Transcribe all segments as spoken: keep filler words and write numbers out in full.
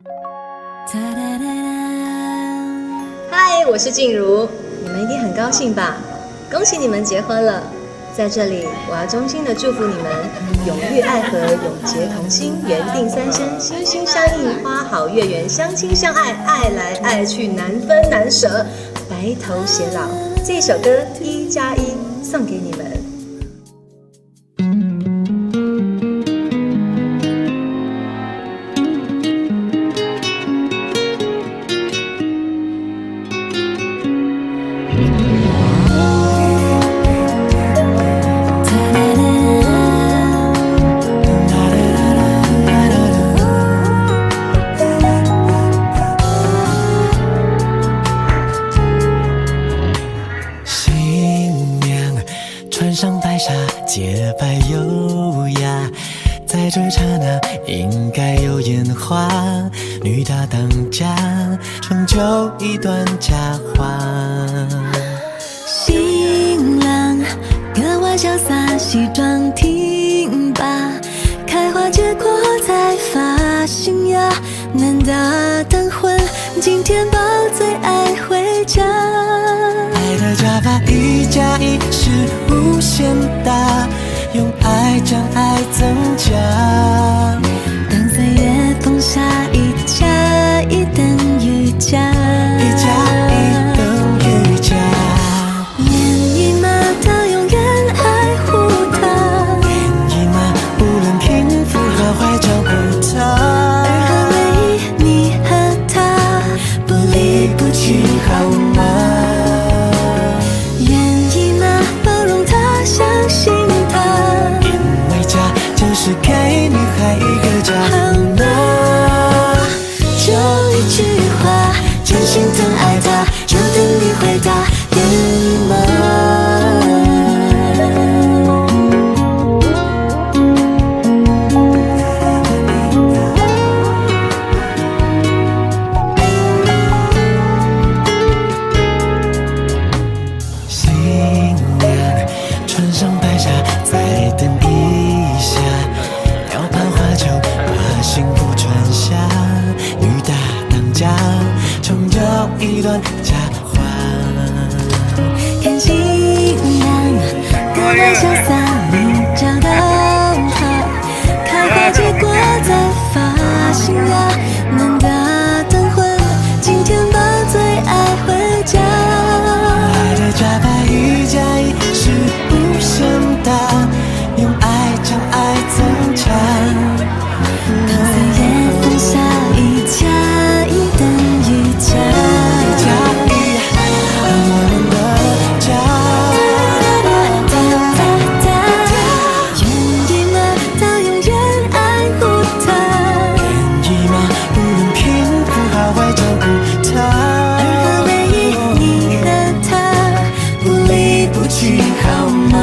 嗨，我是静茹，你们一定很高兴吧？恭喜你们结婚了！在这里，我要衷心的祝福你们永浴爱河，永结同心，缘定三生，心心相印，花好月圆，相亲相爱，爱来爱去，难分难舍，白头偕老。这首歌一加一送给你们。 上白纱，洁白优雅，在这刹那应该有烟花。女大当嫁，成就一段佳话。 新郎格外潇洒，西装挺拔，开花结果才发新芽。男大当婚，今天抱最爱回家。 爱的加法一加一是无限大，用爱将爱增加。 当岁月风沙，一加一等于加， 一加一等于加。 愿一马到永远爱护他， 愿一马无论贫富好坏照顾他。 而和唯一你和他，不离不弃好吗？ 是给女孩一个家， 好吗？就一句话，真心疼爱他，就等你回答，愿意吗？ 新娘穿上白纱，再等一下。把幸福传下，女大当嫁，成就一段佳话。 看新郎格外潇洒，你找到他，开花结果再发新芽。男大当婚，今天抱最爱回家。 爱的加法一加一是无限大，用爱将爱增加。 当岁月风沙，一加一等于加， 一加一，我们的家。 愿意吗？到永远爱护他。 愿意吗？无论贫富好坏照顾他。 而和唯一你和他，不离不弃好吗？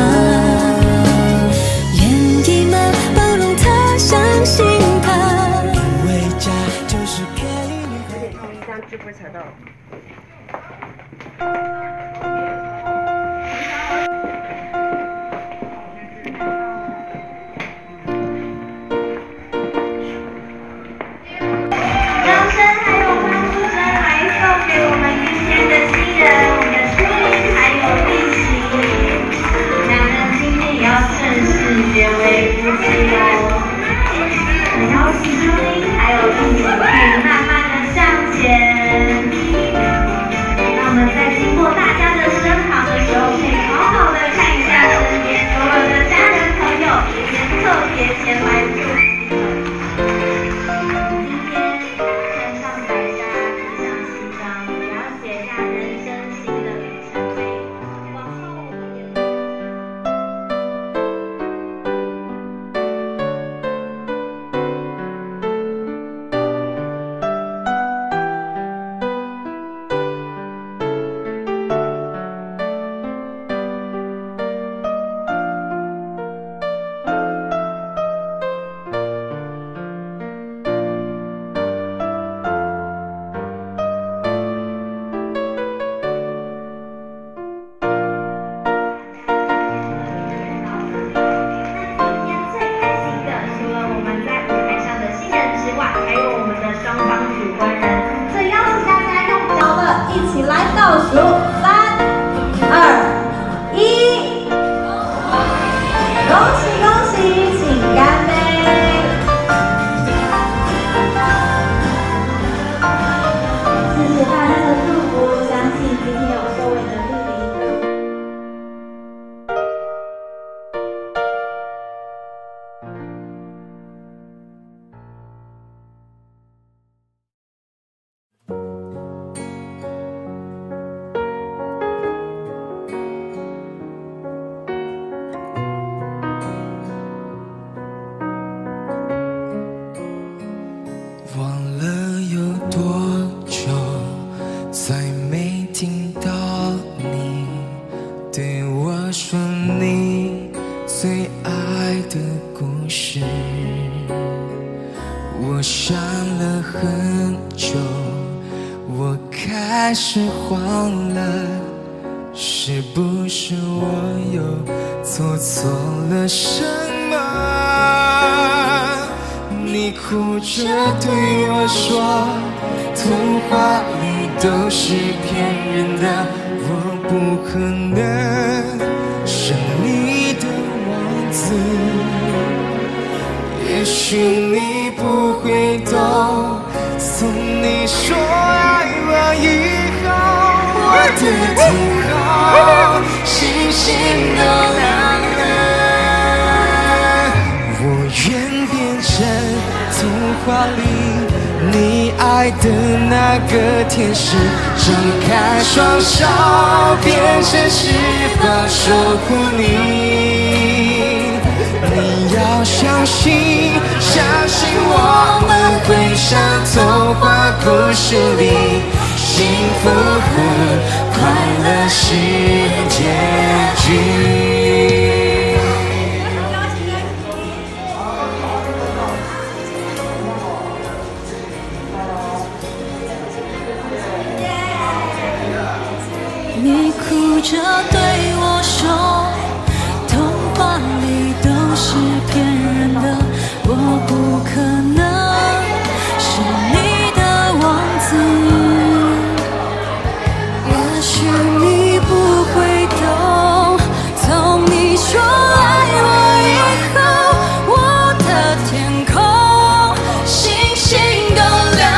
愿意吗？包容他，相信。 这不扯到。 掌声还有欢呼声来送给我们今天的新人，我们的初音还有碧琪，两人今天也要正式结为夫妻哦。邀请初音还有碧琪可以慢慢的向前。那我们在经过了有多久，再没听到你对我说你最爱的故事。我想了很久，我开始慌了，是不是我又做错了什么？你哭着对我说，童话里都是骗人的，我不可能是你的王子。也许你不会懂，从你说爱我以后，我的天空星星都亮了。我愿变成童话里你爱的那个天使，张开双手变成翅膀守护你。你要相信，相信我们会像童话故事里，幸福和快乐是结局。 你哭着对我说，童话里都是骗人的，我不可能是你的王子。也许你不会懂，从你说爱我以后，我的天空星星都亮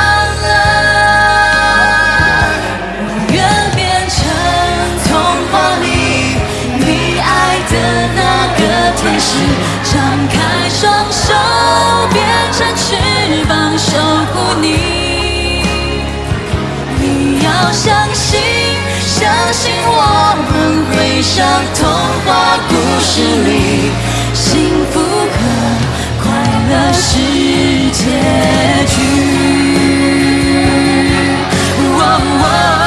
了。我愿变成童话里你爱的那个天使，张开双手变成翅膀守护你。你要相信，相信我们会像童话故事里，幸福和快乐是结局。哦哦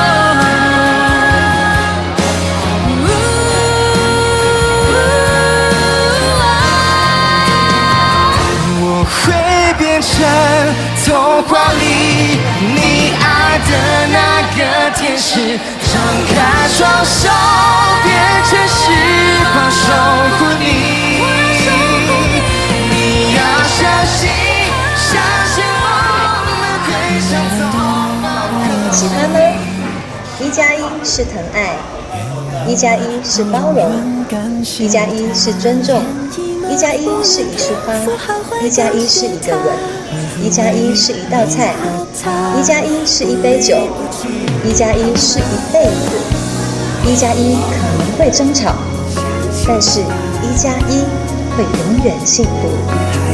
会变成童话里你爱的那个天使，张开双手变成翅膀守护你。你要相信，相信我们会像童话。 喜欢吗？一加一是疼爱，一加一是包容，一加一是尊重，一加一是一束花，一加一是一个吻，一加一是一道菜，一加一是一杯酒，一加一是一辈子。一加一可能会争吵，但是一加一会永远幸福。